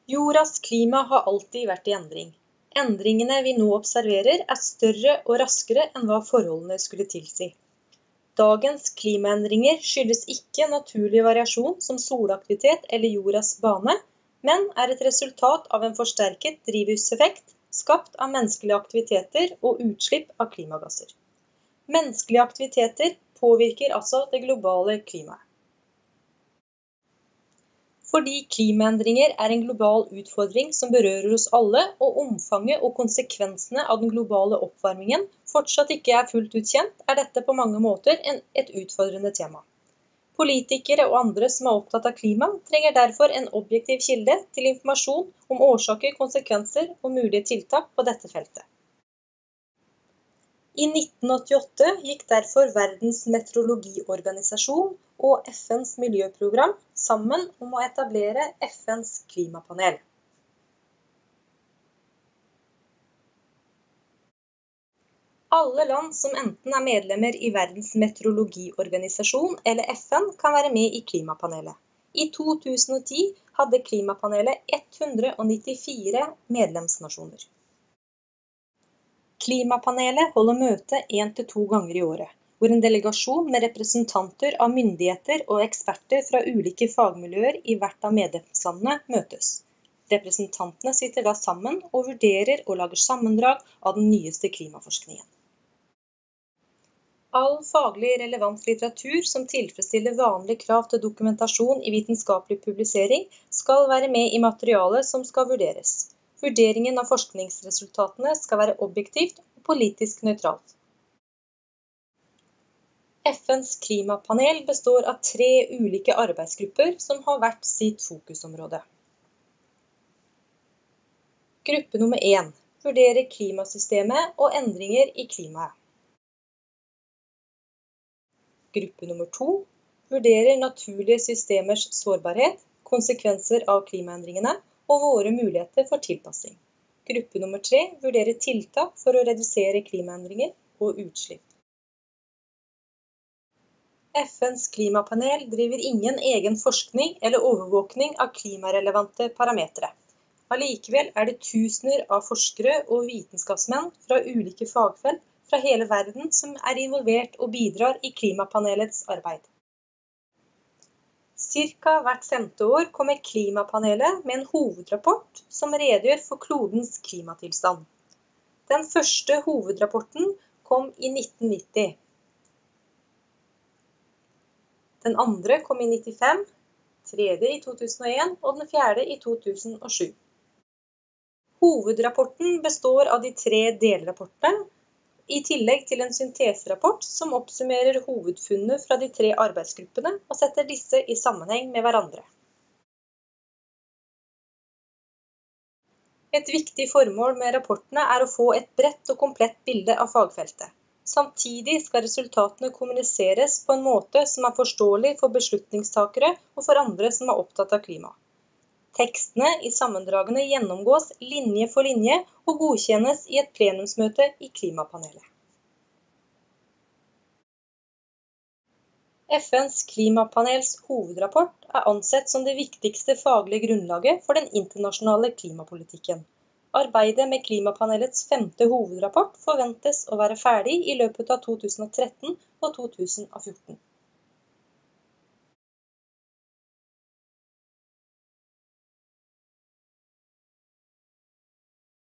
Jordas klima har alltid vært i endring. Endringene vi nå observerer er større og raskere enn hva forholdene skulle tilsi. Dagens klimaendringer skyldes ikke naturlig variasjon som solaktivitet eller jordas bane, men er et resultat av en forsterket drivhuseffekt skapt av menneskelige aktiviteter og utslipp av klimagasser. Menneskelige aktiviteter påvirker altså det globale klimaet. Fordi klimaendringer er en global utfordring som berører oss alle, og omfanget og konsekvensene av den globale oppvarmingen fortsatt ikke er fullt ut kjent, er dette på mange måter et utfordrende tema. Politikere og andre som er opptatt av klima, trenger derfor en objektiv kilde til informasjon om årsaker, konsekvenser og mulige tiltak på dette feltet. I 1988 gikk derfor Verdens meteorologiorganisasjon og FNs miljøprogram sammen om å etablere FNs klimapanel. Alle land som enten er medlemmer i Verdens meteorologiorganisasjon eller FN kan være med i klimapanelet. I 2010 hadde klimapanelet 194 medlemsnasjoner. Klimapanelet holder møte 1 til 2 ganger i året, hvor en delegasjon med representanter av myndigheter og eksperter fra ulike fagmiljøer i hvert av medlemslandene møtes. Representantene sitter da sammen og vurderer og lager sammendrag av den nyeste klimaforskningen. All faglig relevant litteratur som tilfredsstiller vanlige krav til dokumentasjon i vitenskapelig publisering skal være med i materialet som skal vurderes. Vurderingen av forskningsresultatene skal være objektivt og politisk nøytralt. FNs klimapanel består av 3 ulike arbeidsgrupper som har hvert sitt fokusområde. Gruppe nummer 1 vurderer klimasystemet og endringer i klimaet. Gruppe nummer 2 vurderer naturlige systemers sårbarhet, konsekvenser av klimaendringene og våre muligheter for tilpassing. Gruppe nummer 3 vurderer tiltak for å redusere klimaendringer og utslipp. FNs klimapanel driver ingen egen forskning eller overvåkning av klimarelevante parametre. Allikevel er det tusener av forskere og vitenskapsmenn fra ulike fagfelt fra hele verden som er involvert og bidrar i klimapanelets arbeid. Cirka hvert 5. år kommer klimapanelet med en hovedrapport som redegjør for klodens klimatilstand. Den første hovedrapporten kom i 1990. Den andre kom i 1995, tredje i 2001 og den fjerde i 2007. Hovedrapporten består av de 3 delrapportene, i tillegg til en synteserapport som oppsummerer hovedfunnene fra de 3 arbeidsgruppene og setter disse i sammenheng med hverandre. Et viktig formål med rapportene er å få et bredt og komplett bilde av fagfeltet. Samtidig skal resultatene kommuniseres på en måte som er forståelig for beslutningstakere og for andre som er opptatt av klima. Tekstene i sammendragene gjennomgås linje for linje og godkjennes i et plenumsmøte i klimapanelet. FNs klimapanels hovedrapport er ansett som det viktigste faglige grunnlaget for den internasjonale klimapolitikken. Arbeidet med klimapanelets 5. hovedrapport forventes å være ferdig i løpet av 2013 og 2014.